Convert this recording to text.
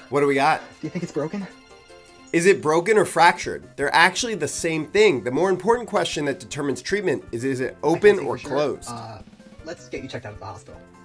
What do we got? Do you think it's broken? Is it broken or fractured? They're actually the same thing. The more important question that determines treatment is it open or closed? Let's get you checked out at the hospital.